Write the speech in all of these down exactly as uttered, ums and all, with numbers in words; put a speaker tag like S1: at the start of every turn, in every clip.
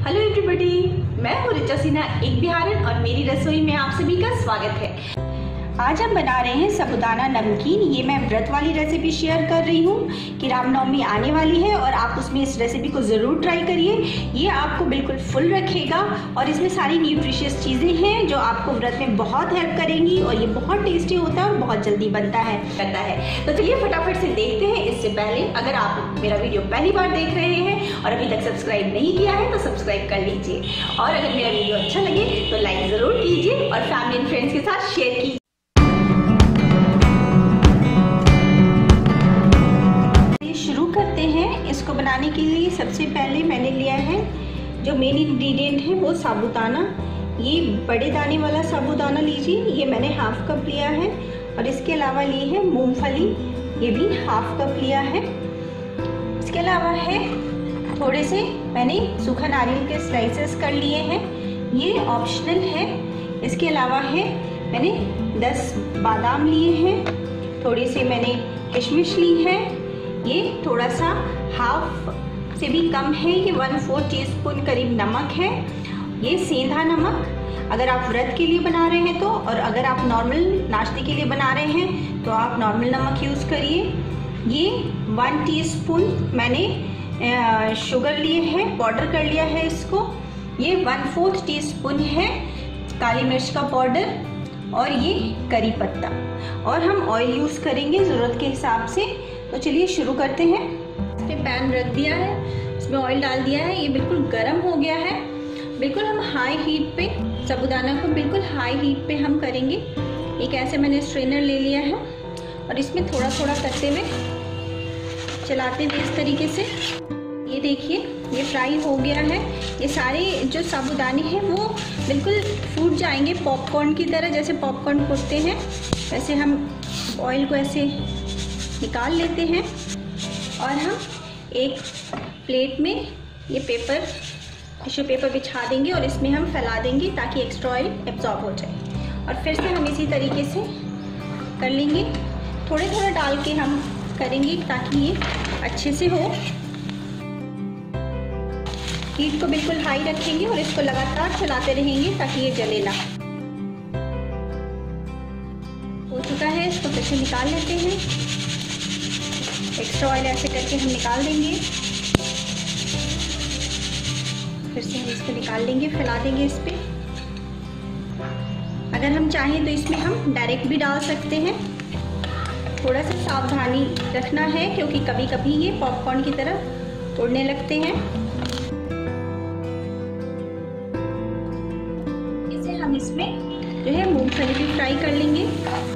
S1: Hello everybody, मैं हूँ रिचा सिन्हा, एक बिहारन, और मेरी रसोई में आप सभी का स्वागत है। आज हम बना रहे हैं साबूदाना नमकीन। ये मैं व्रत वाली रेसिपी शेयर कर रही हूँ कि रामनवमी आने वाली है और आप उसमें इस रेसिपी को ज़रूर ट्राई करिए। ये आपको बिल्कुल फुल रखेगा और इसमें सारी न्यूट्रिशियस चीज़ें हैं जो आपको व्रत में बहुत हेल्प करेंगी और ये बहुत टेस्टी होता है और बहुत जल्दी बनता है करता है तो चलिए फटाफट से देखते हैं। इससे पहले अगर आप मेरा वीडियो पहली बार देख रहे हैं और अभी तक सब्सक्राइब नहीं किया है तो सब्सक्राइब कर लीजिए, और अगर मेरा वीडियो अच्छा लगे तो लाइक ज़रूर कीजिए और फैमिली एंड फ्रेंड्स के साथ शेयर कीजिए। इसको बनाने के लिए सबसे पहले मैंने लिया है, जो मेन इंग्रेडिएंट है वो साबूदाना। ये बड़े दाने वाला साबूदाना लीजिए, ये मैंने हाफ कप लिया है। और इसके अलावा ली है मूंगफली, ये भी हाफ कप लिया है। इसके अलावा है थोड़े से मैंने सूखा नारियल के स्लाइसेस कर लिए हैं, ये ऑप्शनल है। इसके अलावा है मैंने दस बादाम लिए हैं, थोड़ी सी मैंने किशमिश ली है। ये थोड़ा सा हाफ से भी कम है, ये वन फोर टीस्पून करीब नमक है। ये सेंधा नमक अगर आप व्रत के लिए बना रहे हैं तो, और अगर आप नॉर्मल नाश्ते के लिए बना रहे हैं तो आप नॉर्मल नमक यूज़ करिए। ये वन टीस्पून मैंने शुगर लिए है, पाउडर कर लिया है इसको। ये वन फोर्थ टीस्पून है काली मिर्च का पाउडर, और ये करी पत्ता। और हम ऑयल यूज़ करेंगे ज़रूरत के हिसाब से। तो चलिए शुरू करते हैं। इसमें पैन रख दिया है, इसमें ऑयल डाल दिया है, ये बिल्कुल गर्म हो गया है। बिल्कुल हम हाई हीट पे साबूदाना को बिल्कुल हाई हीट पे हम करेंगे। एक ऐसे मैंने स्ट्रेनर ले लिया है और इसमें थोड़ा थोड़ा करते हुए चलाते हुए इस तरीके से, ये देखिए ये फ्राई हो गया है। ये सारे जो साबूदाने हैं वो बिल्कुल फूट जाएंगे पॉपकॉर्न की तरह, जैसे पॉपकॉर्न फूटते हैं वैसे हम ऑयल को ऐसे निकाल लेते हैं। और हम एक प्लेट में ये पेपर टिश्यू पेपर बिछा देंगे और इसमें हम फैला देंगे ताकि एक्स्ट्रा ऑयल एब्जॉर्ब हो जाए। और फिर से हम इसी तरीके से कर लेंगे, थोड़े थोड़े डाल के हम करेंगे ताकि ये अच्छे से हो। हीट को बिल्कुल हाई रखेंगे और इसको लगातार चलाते रहेंगे ताकि ये जले ना। हो चुका है, इसको फिर से निकाल लेते हैं। एक्स्ट्रा ऑयल ऐसे करके हम निकाल देंगे, फिर से हम इसको निकाल लेंगे, फैला देंगे इस पे। अगर हम चाहें तो इसमें हम डायरेक्ट भी डाल सकते हैं। थोड़ा सा सावधानी रखना है क्योंकि कभी कभी ये पॉपकॉर्न की तरह उड़ने लगते हैं। इसे हम इसमें जो है मूंगफली भी फ्राई कर लेंगे।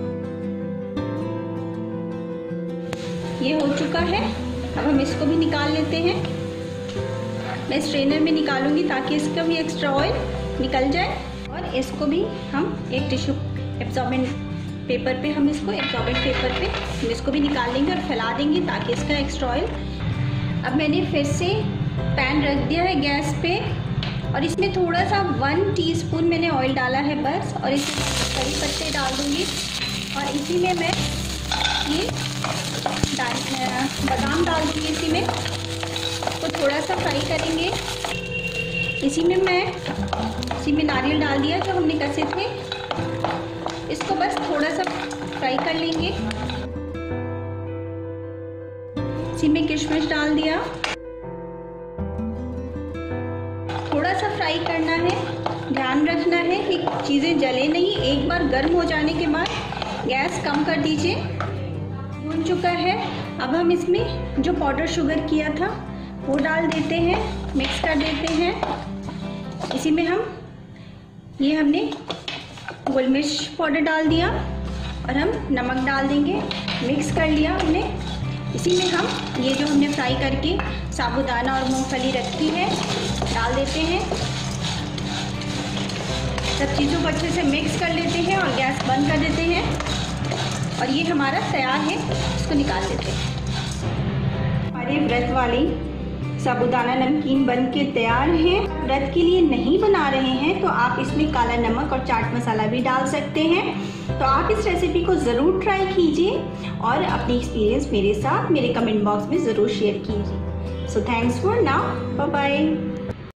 S1: ये हो चुका है, अब हम इसको भी निकाल लेते हैं। मैं स्ट्रेनर में निकालूंगी ताकि इसका भी एक्स्ट्रा ऑयल निकल जाए। और इसको भी हम एक टिश्यू एब्जॉर्बेंट पेपर पे हम इसको एब्जॉर्बेंट पेपर पे हम इसको भी निकाल लेंगे और फैला देंगे ताकि इसका एक्स्ट्रा ऑयल। अब मैंने फिर से पैन रख दिया है गैस पे और इसमें थोड़ा सा वन टीस्पून मैंने ऑयल डाला है बस, और इसमें करी पत्ते डाल दूँगी। और इसी में मैं ये बादाम डाल दूँगी, इसी में तो थोड़ा सा फ्राई करेंगे। इसी में मैं इसी में नारियल डाल दिया जो हमने कसे थे, इसको बस थोड़ा सा फ्राई कर लेंगे। इसी में किशमिश डाल दिया, थोड़ा सा फ्राई करना है। ध्यान रखना है कि चीज़ें जले नहीं। एक बार गर्म हो जाने के बाद गैस कम कर दीजिए। भून चुका है, अब हम इसमें जो पाउडर शुगर किया था वो डाल देते हैं, मिक्स कर देते हैं। इसी में हम ये हमने गोल मिर्च पाउडर डाल दिया और हम नमक डाल देंगे, मिक्स कर लिया हमने। इसी में हम ये जो हमने फ्राई करके साबूदाना और मूंगफली रखी है डाल देते हैं। सब चीज़ों को अच्छे से मिक्स कर लेते हैं और गैस बंद कर देते हैं। और ये हमारा तैयार है, इसको निकाल लेते हैं। हमारे व्रत वाली साबूदाना नमकीन बन के तैयार है। व्रत के लिए नहीं बना रहे हैं तो आप इसमें काला नमक और चाट मसाला भी डाल सकते हैं। तो आप इस रेसिपी को ज़रूर ट्राई कीजिए और अपनी एक्सपीरियंस मेरे साथ मेरे कमेंट बॉक्स में ज़रूर शेयर कीजिए। So thanks for now, bye bye.